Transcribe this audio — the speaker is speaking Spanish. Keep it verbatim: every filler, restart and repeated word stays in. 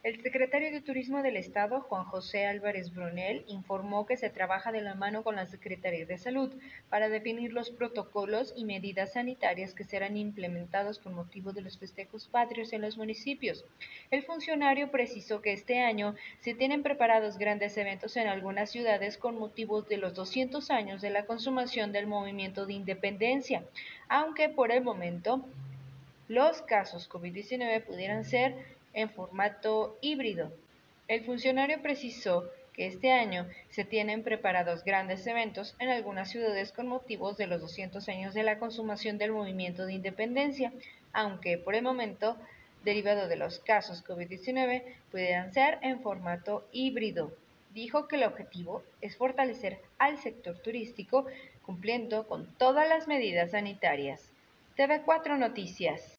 El secretario de Turismo del Estado, Juan José Álvarez Brunel, informó que se trabaja de la mano con la Secretaría de Salud para definir los protocolos y medidas sanitarias que serán implementados con motivo de los festejos patrios en los municipios. El funcionario precisó que este año se tienen preparados grandes eventos en algunas ciudades con motivos de los doscientos años de la consumación del movimiento de independencia, aunque por el momento los casos COVID diecinueve pudieran ser en formato híbrido. El funcionario precisó que este año se tienen preparados grandes eventos en algunas ciudades con motivos de los doscientos años de la consumación del movimiento de independencia, aunque por el momento, derivado de los casos COVID diecinueve, pudieran ser en formato híbrido. Dijo que el objetivo es fortalecer al sector turístico cumpliendo con todas las medidas sanitarias. T V cuatro Noticias.